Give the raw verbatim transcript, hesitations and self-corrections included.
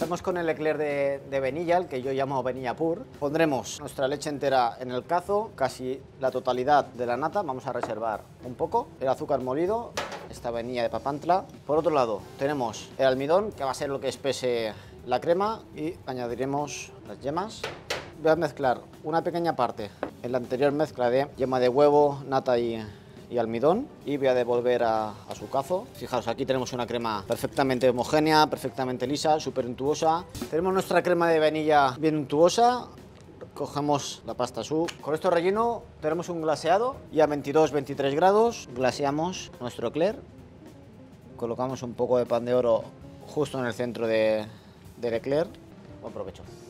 Empezamos con el eclair de, de vainilla, el que yo llamo vainilla pur. Pondremos nuestra leche entera en el cazo, casi la totalidad de la nata. Vamos a reservar un poco. El azúcar molido, esta vainilla de Papantla. Por otro lado, tenemos el almidón, que va a ser lo que espese la crema, y añadiremos las yemas. Voy a mezclar una pequeña parte en la anterior mezcla de yema de huevo, nata y, y almidón, y voy a devolver a, a su cazo. Fijaos, aquí tenemos una crema perfectamente homogénea, perfectamente lisa, súper untuosa. Tenemos nuestra crema de vainilla bien untuosa. Cogemos la pasta su. Con esto relleno tenemos un glaseado y a veintidós a veintitrés grados glaseamos nuestro eclair. Colocamos un poco de pan de oro justo en el centro de, del eclair. Buen provecho.